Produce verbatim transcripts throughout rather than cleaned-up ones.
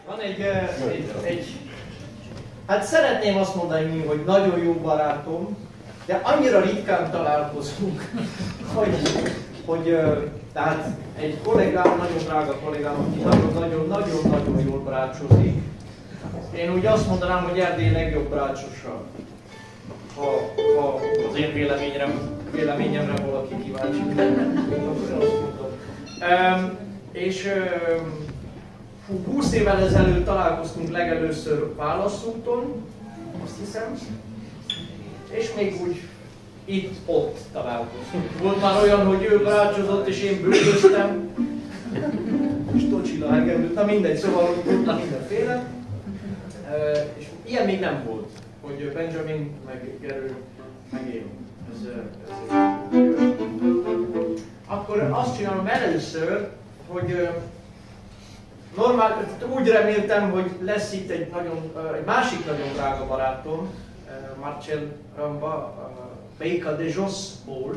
Van egy, egy, egy, hát szeretném azt mondani, hogy nagyon jó barátom, de annyira ritkán találkozunk, hogy, hogy tehát egy kollégám, nagyon drága kollégám, aki nagyon-nagyon-nagyon jól brácsozik. Én úgy azt mondanám, hogy Erdély legjobb brácsosa, ha, ha az én véleményem, véleményemre valaki kíváncsi, akkor azt mondom. Um, és um, húsz évvel ezelőtt találkoztunk legelőször Válaszúton, azt hiszem, és még úgy itt-ott találkoztunk. Volt már olyan, hogy ő brácsozott és én bőgöztem, és Tocsila engem, na mindegy, szóval volt mindenféle. Uh, és ilyen még nem volt, hogy Benjamin meg Gerő meg én. Ez, ez Akkor azt csinálom először, hogy normál, úgy reméltem, hogy lesz itt egy, nagyon, egy másik nagyon drága barátom, Marcel Ramba, Béka de Josból.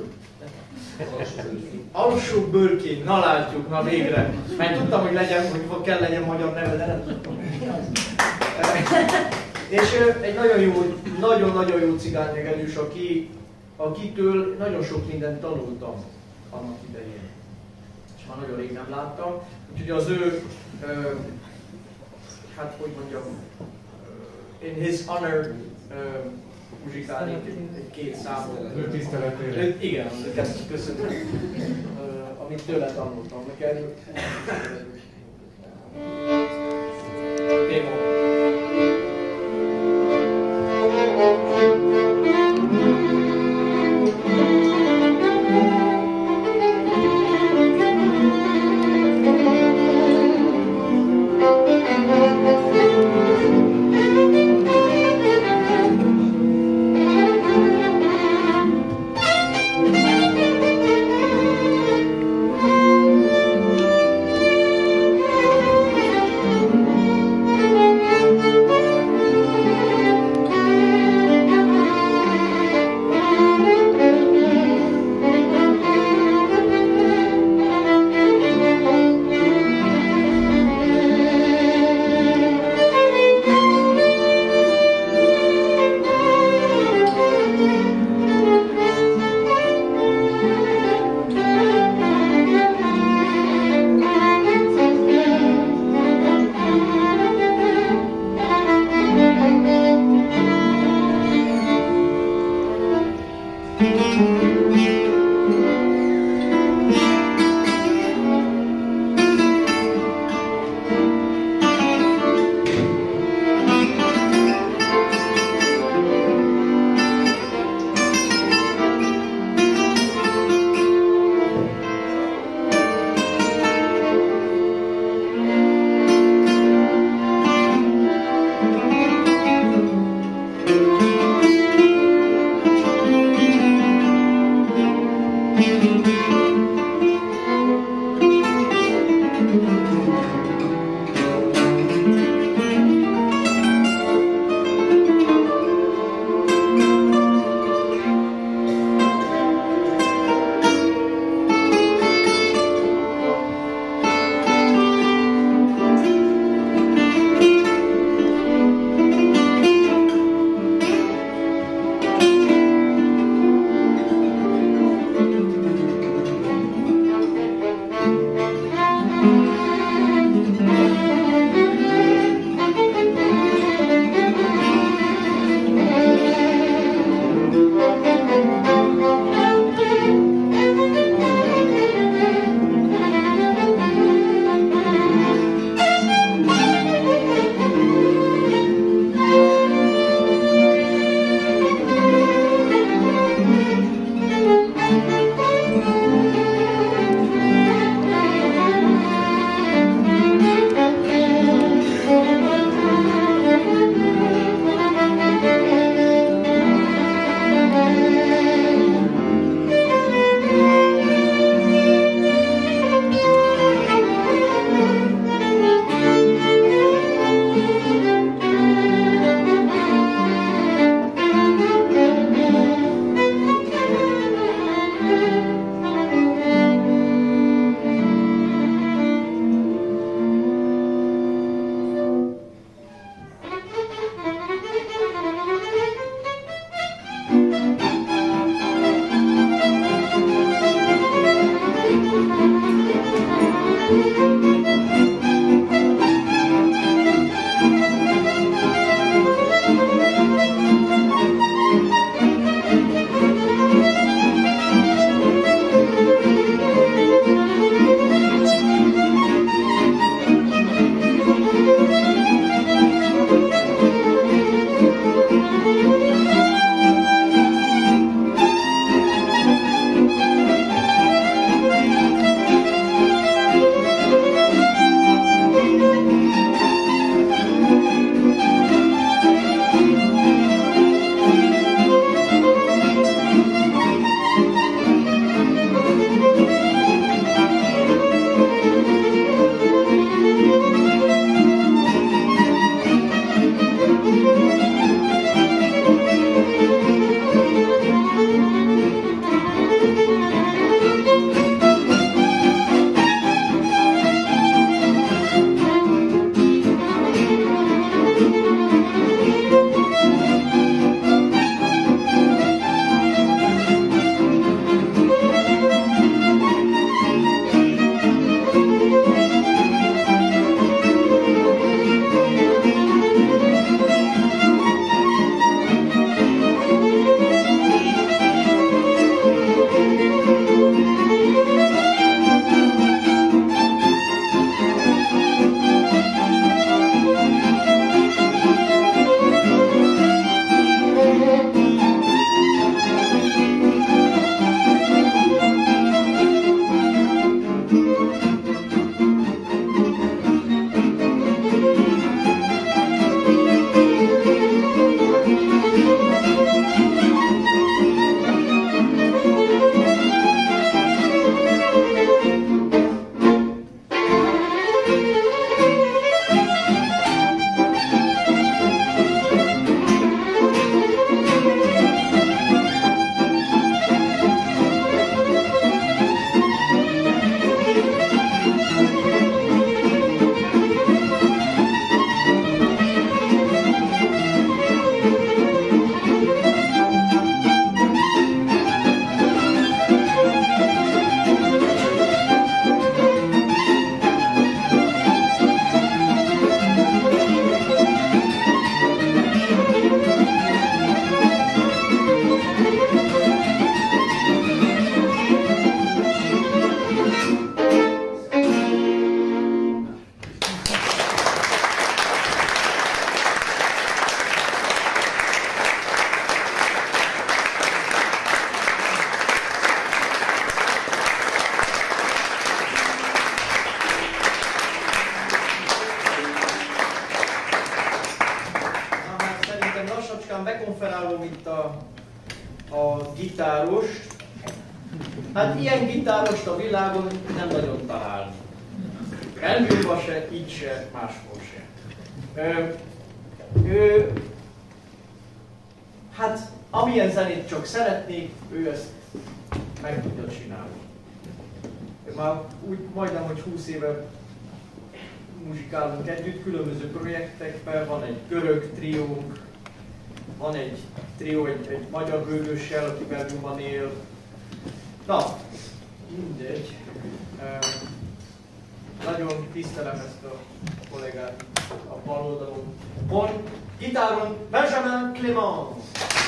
Alsó Bőrkén, na látjuk, na végre. Mert tudtam, hogy legyen, hogy kell legyen magyar neve, de nem tudtam, hogy mi az. És egy nagyon jó, nagyon-nagyon jó cigánynegelős, aki, akitől nagyon sok mindent tanultam annak idején. És már nagyon rég nem láttam. Úgyhogy az ő, uh, hát hogy mondjam, uh, in his honor uh, muzsikálni egy, egy két számot. Ő tiszteletére. Igen, köszönöm. Uh, amit tőle tanultam. Neked. Démo. konferáló, mint a, a gitáros. Hát ilyen gitárost a világon nem nagyon találni. Elműlva se, így se, máshol se. Ö, ö, hát amilyen zenét csak szeretnék, ő ezt meg tudja csinálni. Már úgy majdnem, hogy húsz éve muzsikálunk együtt, különböző projektekben, van egy görög triónk, van egy trió, egy, egy magyar bőgőssel, aki Belgiumban él. Na, mindegy. E, nagyon tisztelem ezt a kollégát a bal oldalon. Van gitáron Benjamin Clément.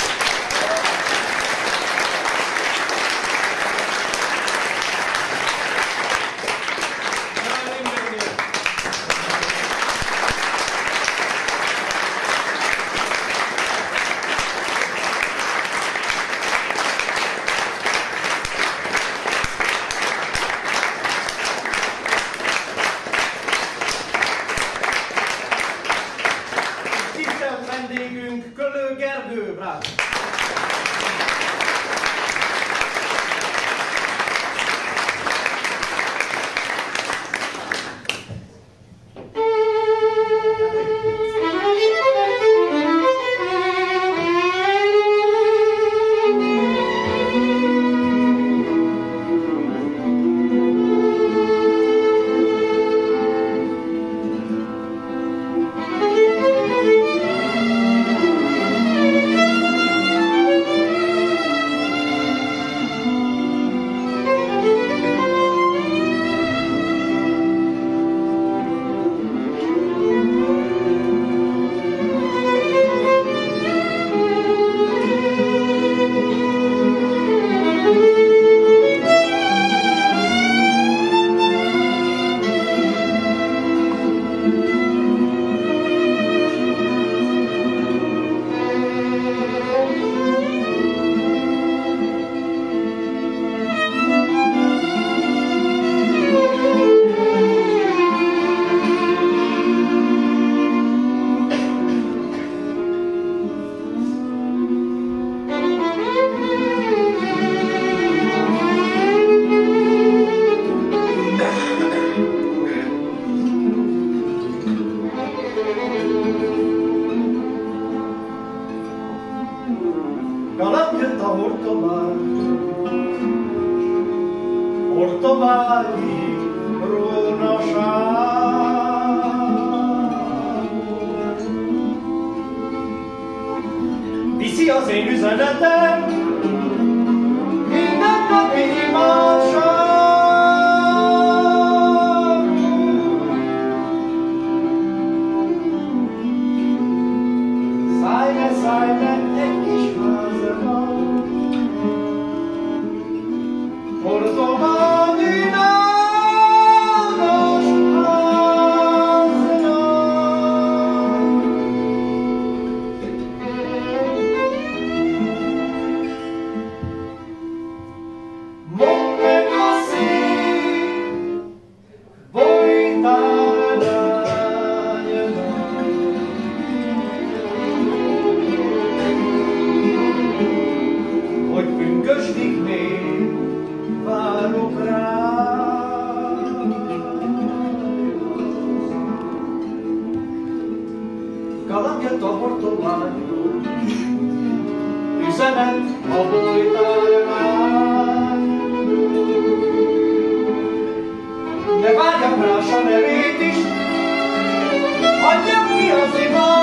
Viszi az én üzenetem minden napi imádság. Szállj le, szállj le egy kis házba, Portobán kalandját a Portobánról, üzenet a bolytárnál. Ne vágyjam rá s a nevét is, adjam ki az imádságot.